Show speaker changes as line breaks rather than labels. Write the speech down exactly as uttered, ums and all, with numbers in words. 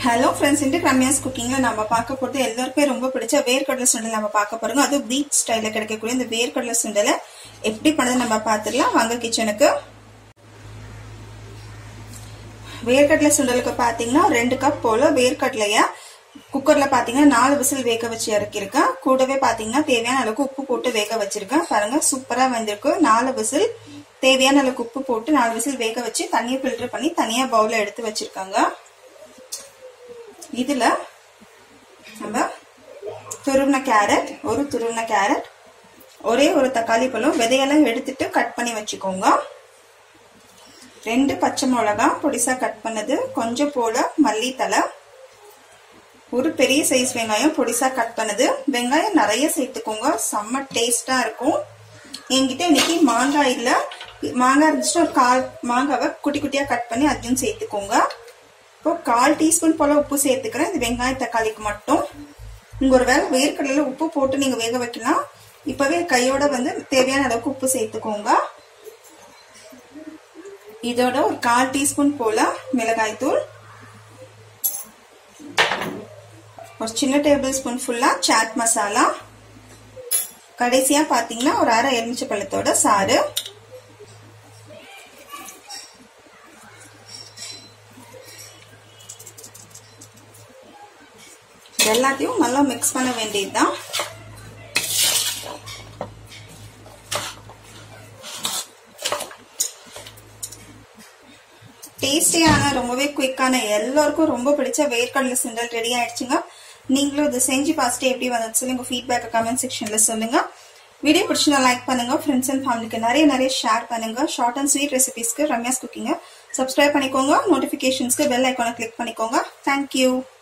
Hello friends, இன்றைக்கு ரம்யாஸ் குக்கிங்ல நம்ம பார்க்க போறது எல்லாருக்குமே ரொம்ப பிடிச்ச வேர்க்கடலை சுண்டல் நம்ம பார்க்க போறோம். அது பீச் ஸ்டைல கிடைக்கக்கூடிய இந்த வேர்க்கடலை சுண்டலை எப்படி பண்ணது நம்ம பார்த்துடலாம். வாங்க கிச்சனுக்கு. வேர்க்கடலை சுண்டலுக்கு பாத்தீங்கன்னா ரெண்டு கப் போல வேர்க்கடலைய குக்கர்ல பாத்தீங்கன்னா நாலு விசில் வேக வச்சு இறக்கிருக்கேன். கூடவே பாத்தீங்கன்னா தேவையான அளவுக்கு உப்பு போட்டு வேக வச்சிருக்கேன். பாருங்க சூப்பரா வந்திருக்கு. நாலு விசில் தேவையான அளவுக்கு உப்பு போட்டு நாலு விசில் வேக வச்சு தண்ணியை ஃபில்டர் பண்ணி தனியா பவுல்ல எடுத்து வச்சிருக்காங்க. இதுல நம்ம துருவின கேரட், ஒரு துருவின கேரட், ஒரே ஒரு தக்காளி பழம் விதையெல்லாம் எடுத்துட்டு கட் பண்ணி வச்சுக்கோங்க. ரெண்டு பச்சை மிளகாய் பொடிசா கட் பண்ணது, கொஞ்சம் போல மல்லித்தலை, ஒரு பெரிய சைஸ் வெங்காயம் பொடிசா கட் பண்ணது. வெங்காயம் நிறைய சேர்த்துக்கோங்க, செம்ம டேஸ்டா இருக்கும். என்கிட்ட இன்னைக்கு மாங்காய் இல்ல, மாங்காய் இருந்துச்சுன்னா ஒரு கால் மாங்காவை குட்டி குட்டியா கட் பண்ணி அதையும் சேர்த்துக்கோங்க. இப்போ கால் டீஸ்பூன் போல உப்பு சேர்த்துக்கிறேன். இது வெங்காய தக்காளிக்கு மட்டும். உங்க ஒரு வேளை வேர்க்கடலையில உப்பு போட்டு நீங்க வேக வைக்கலாம். இப்பவே கையோட வந்து தேவையான அளவுக்கு உப்பு சேர்த்துக்கோங்க. இதோட ஒரு கால் டீஸ்பூன் போல மிளகாய் தூள், ஒரு சின்ன டேபிள் ஸ்பூன் ஃபுல்லா சாட் மசாலா, கடைசியா பாத்தீங்கன்னா ஒரு அரை எலுமிச்சை பழத்தோட சாறு, எல்லாத்தையும் நல்லா மிக்ஸ் பண்ண வேண்டியதுதான். டேஸ்டியான ரொம்பவே குயிக்கான எல்லாருக்கும் ரொம்ப பிடிச்ச வேர்க்கடலை சுண்டல் ரெடி ஆயிடுச்சுங்க. நீங்களும் இதை செஞ்சு பார்த்துட்டு எப்படி வந்து சொல்லி உங்க ஃபீட்பேக் கமெண்ட் செக்ஷன்ல சொல்லுங்க. வீடியோ பிடிச்சிருந்தா லைக் பண்ணுங்க, ஃப்ரெண்ட்ஸ் அண்ட் ஃபேமிலிக்கு நிறைய நிறைய ஷேர் பண்ணுங்க. ஷார்ட் அண்ட் ஸ்வீட் ரெசிபிஸ்க்கு ரம்யாஸ் குக்கிங்க சப்ஸ்கிரைப் பண்ணிக்கோங்க. நோட்டிபிகேஷன்ஸ்க்கு பெல் ஐக்கானை கிளிக் பண்ணிக்கோங்க. தேங்க்யூ.